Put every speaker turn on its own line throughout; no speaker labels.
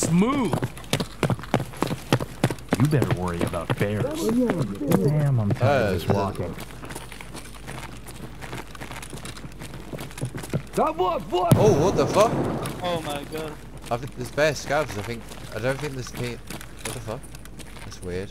smooth. You better worry about bears. Damn, I'm tired of this walking.
Oh, what the fuck?
Oh my god.
I think there's bear scabs. I don't think there's What the fuck? That's weird.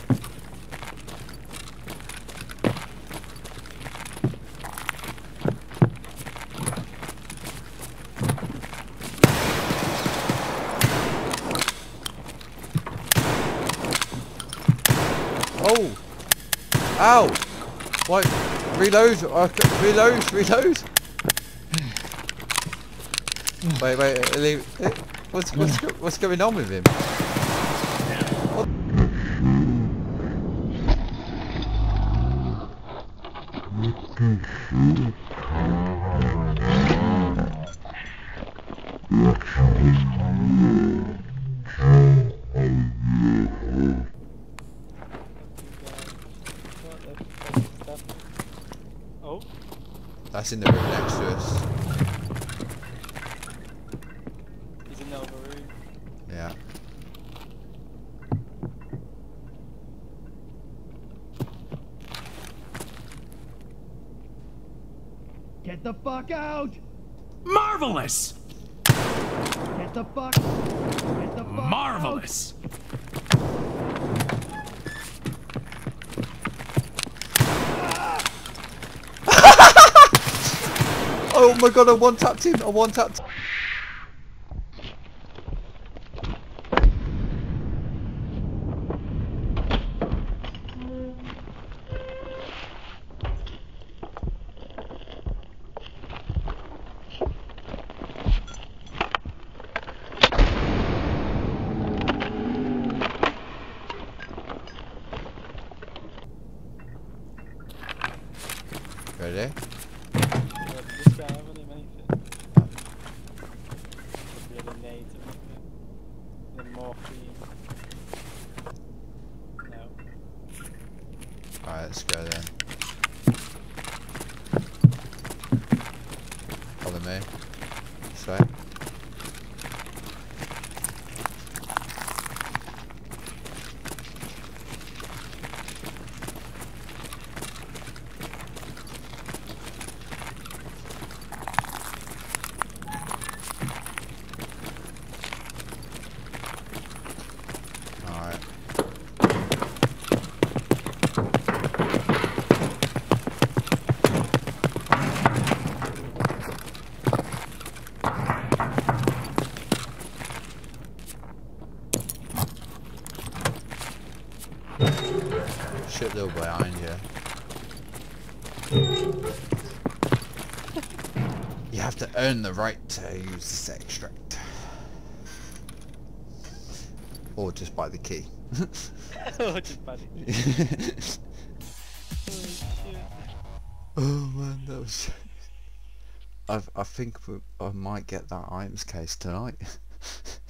Oh! Ow! What? Reload! Reload! Wait, leave. What's going on with him? What?
Oh.
That's in the room next to us.
He's in the other room.
Yeah.
Get the fuck out!
Marvelous!
Get the fuck
Marvelous!
Oh my god, I one-tapped him! Ready?
This guy haven't him anything. Really nades or anything. Then morphine. No.
Alright, let's go then. Follow me. This way. Shit little behind you. You have to earn the right to use this extract. Or just buy the key.
Oh, just buddy. Holy shit.
Oh man, that was... I think I might get that items case tonight.